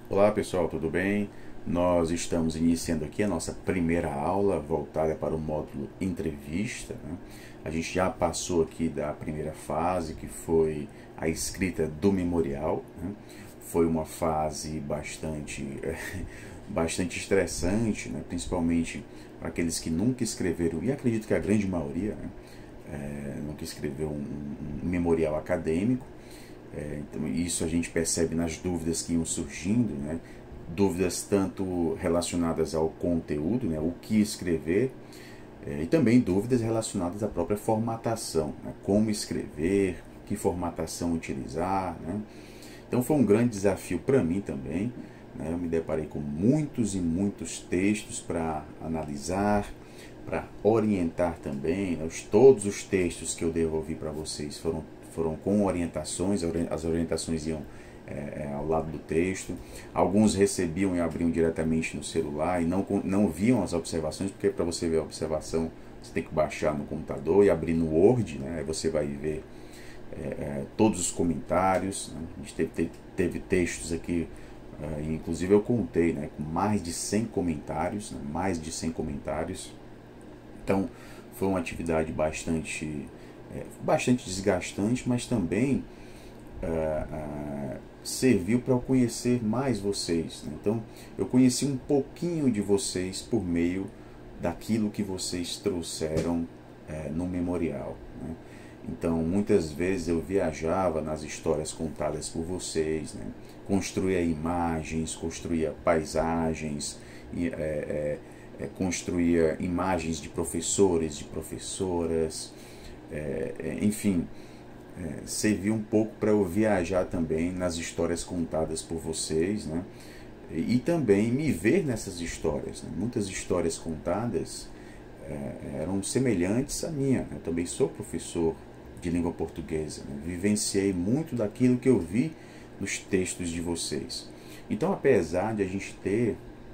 Olá pessoal, tudo bem? Nós estamos iniciando aqui a nossa primeira aula voltada para o módulo entrevista, né? A gente já passou aqui da primeira fase, que foi a escrita do memorial, né? Foi uma fase bastante estressante, né? Principalmente para aqueles que nunca escreveram, e acredito que a grande maioria, né? Nunca escreveu um memorial acadêmico. Então isso a gente percebe nas dúvidas que iam surgindo, né? Dúvidas tanto relacionadas ao conteúdo, né? O que escrever, e também dúvidas relacionadas à própria formatação, né? Como escrever, que formatação utilizar, né? Então foi um grande desafio para mim também, né? Eu me deparei com muitos e muitos textos para analisar, para orientar também, né? Todos os textos que eu devolvi para vocês foram com orientações, as orientações iam ao lado do texto. Alguns recebiam e abriam diretamente no celular e não viam as observações, porque para você ver a observação você tem que baixar no computador e abrir no Word, né? Aí você vai ver todos os comentários, né? A gente teve textos aqui, inclusive eu contei, né, com mais de 100 comentários, né, mais de 100 comentários. Então foi uma atividade bastante desgastante, mas também serviu para eu conhecer mais vocês, né? Então eu conheci um pouquinho de vocês por meio daquilo que vocês trouxeram no memorial, né? Então muitas vezes eu viajava nas histórias contadas por vocês, né? Construía imagens, construía paisagens, e, construía imagens de professores, de professoras, enfim, serviu um pouco para eu viajar também nas histórias contadas por vocês, né? E também me ver nessas histórias, né? Muitas histórias contadas eram semelhantes à minha. Eu também sou professor de língua portuguesa, né? Vivenciei muito daquilo que eu vi nos textos de vocês. Então, apesar de a gente ter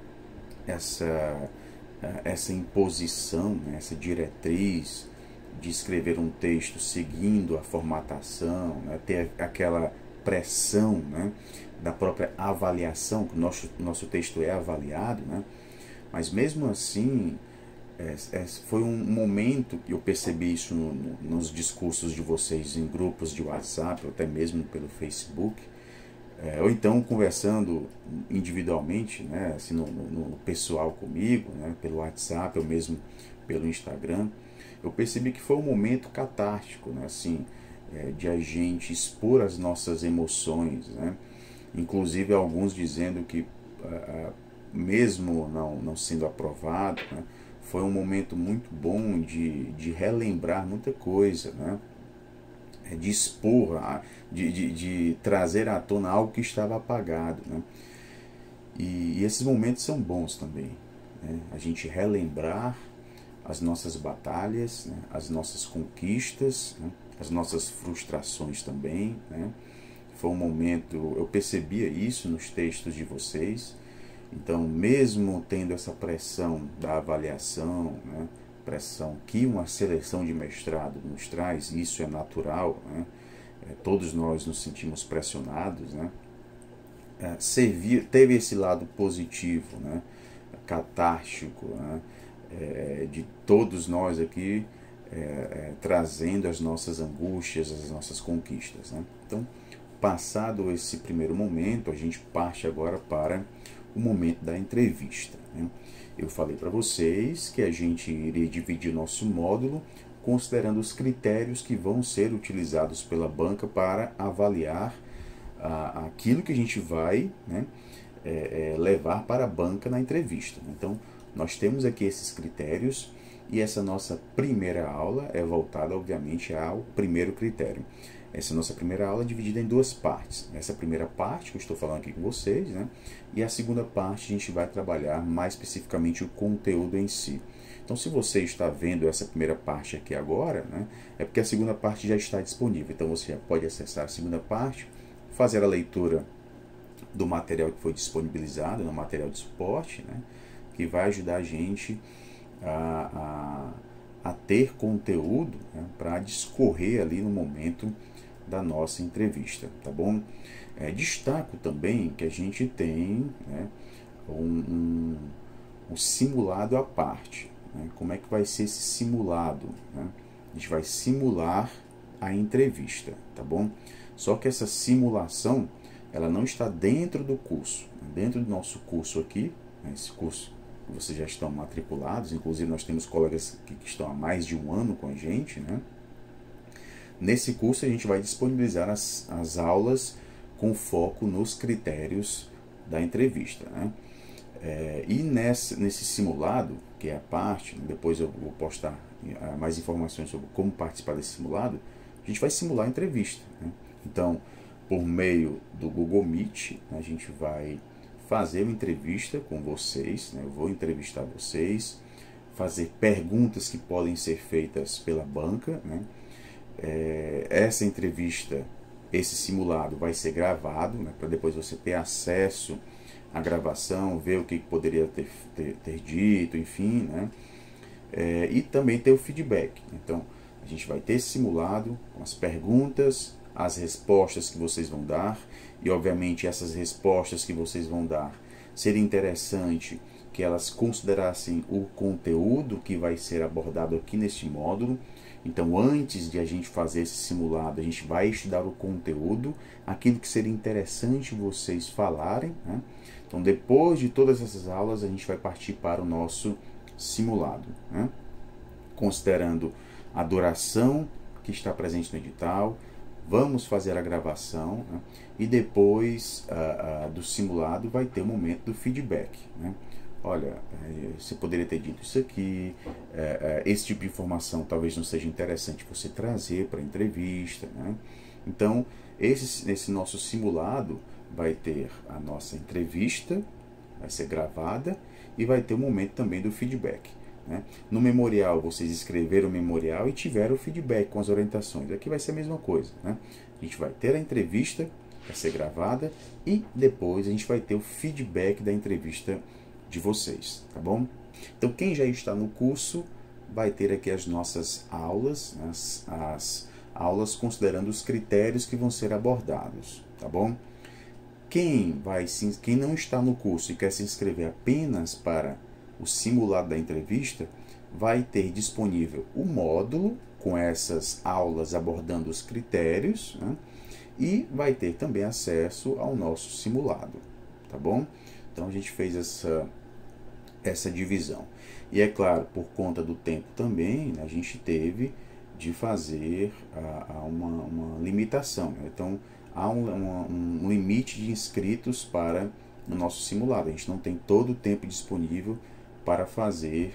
essa imposição, né, essa diretriz de escrever um texto seguindo a formatação, né, ter aquela pressão, né, da própria avaliação, que o nosso texto é avaliado, né, mas mesmo assim foi um momento que eu percebi isso nos discursos de vocês em grupos de WhatsApp, ou até mesmo pelo Facebook, ou então conversando individualmente, né, assim, no pessoal comigo, né, pelo WhatsApp ou mesmo pelo Instagram. Eu percebi que foi um momento catártico, né, assim, de a gente expor as nossas emoções, né, inclusive alguns dizendo que mesmo não sendo aprovado, né, foi um momento muito bom de relembrar muita coisa, né, de expor, de trazer à tona algo que estava apagado, né? E esses momentos são bons também, né? A gente relembrar as nossas batalhas, né? As nossas conquistas, né? As nossas frustrações também, né? Foi um momento, eu percebia isso nos textos de vocês. Então, mesmo tendo essa pressão da avaliação, né, pressão que uma seleção de mestrado nos traz, isso é natural, né, todos nós nos sentimos pressionados, né, teve esse lado positivo, né, catártico, né, de todos nós aqui trazendo as nossas angústias, as nossas conquistas, né. Então, passado esse primeiro momento, a gente parte agora para o momento da entrevista, né? Eu falei para vocês que a gente iria dividir nosso módulo considerando os critérios que vão ser utilizados pela banca para avaliar aquilo que a gente vai, né, levar para a banca na entrevista. Então, nós temos aqui esses critérios e essa nossa primeira aula é voltada, obviamente, ao primeiro critério. Essa nossa primeira aula é dividida em duas partes. Essa primeira parte que eu estou falando aqui com vocês, né? E a segunda parte a gente vai trabalhar mais especificamente o conteúdo em si. Então, se você está vendo essa primeira parte aqui agora, né, é porque a segunda parte já está disponível. Então, você já pode acessar a segunda parte, fazer a leitura do material que foi disponibilizado, no material de suporte, né, que vai ajudar a gente a ter conteúdo, né, para discorrer ali no momento da nossa entrevista, tá bom? Destaco também que a gente tem, né, um simulado à parte, né? Como é que vai ser esse simulado, né? A gente vai simular a entrevista, tá bom? Só que essa simulação, ela não está dentro do curso, dentro do nosso curso aqui, né? Esse curso que vocês já estão matriculados, inclusive nós temos colegas que estão há mais de um ano com a gente, né? Nesse curso a gente vai disponibilizar as aulas com foco nos critérios da entrevista, né? E nesse simulado, que é a parte, depois eu vou postar mais informações sobre como participar desse simulado, a gente vai simular a entrevista, né? Então, por meio do Google Meet, a gente vai fazer uma entrevista com vocês, né? Eu vou entrevistar vocês, fazer perguntas que podem ser feitas pela banca, né? Essa entrevista, esse simulado vai ser gravado, né? Para depois você ter acesso à gravação, ver o que poderia ter dito, enfim, né? E também ter o feedback. Então, a gente vai ter esse simulado com as perguntas, as respostas que vocês vão dar, e obviamente essas respostas que vocês vão dar, seria interessante que elas considerassem o conteúdo que vai ser abordado aqui neste módulo. Então, antes de a gente fazer esse simulado, a gente vai estudar o conteúdo, aquilo que seria interessante vocês falarem, né? Então, depois de todas essas aulas, a gente vai partir para o nosso simulado, né? Considerando a duração que está presente no edital, vamos fazer a gravação, né? E depois do simulado vai ter o momento do feedback, né? Olha, você poderia ter dito isso aqui, esse tipo de informação talvez não seja interessante você trazer para a entrevista, né? Então, esse nosso simulado vai ter a nossa entrevista, vai ser gravada, e vai ter o momento também do feedback, né? No memorial, vocês escreveram o memorial e tiveram o feedback com as orientações. Aqui vai ser a mesma coisa, né? A gente vai ter a entrevista, vai ser gravada, e depois a gente vai ter o feedback da entrevista de vocês, tá bom? Então, quem já está no curso vai ter aqui as nossas aulas, as aulas considerando os critérios que vão ser abordados, tá bom? Quem não está no curso e quer se inscrever apenas para o simulado da entrevista, vai ter disponível o módulo com essas aulas abordando os critérios, né? E vai ter também acesso ao nosso simulado, tá bom? Então a gente fez essa divisão. E é claro, por conta do tempo também, né, a gente teve de fazer uma limitação, né? Então há um limite de inscritos para o nosso simulado. A gente não tem todo o tempo disponível para fazer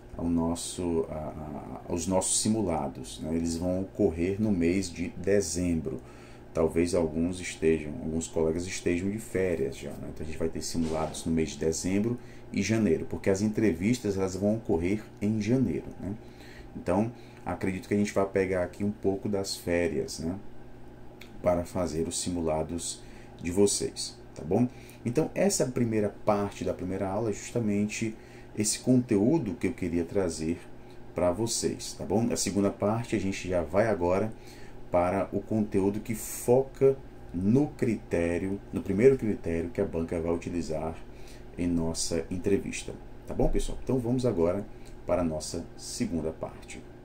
os nossos simulados, né? Eles vão ocorrer no mês de dezembro. Talvez alguns colegas estejam de férias já, né? Então a gente vai ter simulados no mês de dezembro e janeiro, porque as entrevistas elas vão ocorrer em janeiro, né? Então acredito que a gente vai pegar aqui um pouco das férias, né, para fazer os simulados de vocês, tá bom? Então essa primeira parte da primeira aula é justamente esse conteúdo que eu queria trazer para vocês, tá bom? A segunda parte a gente já vai agora para o conteúdo que foca no primeiro critério que a banca vai utilizar em nossa entrevista, tá bom, pessoal? Então vamos agora para a nossa segunda parte.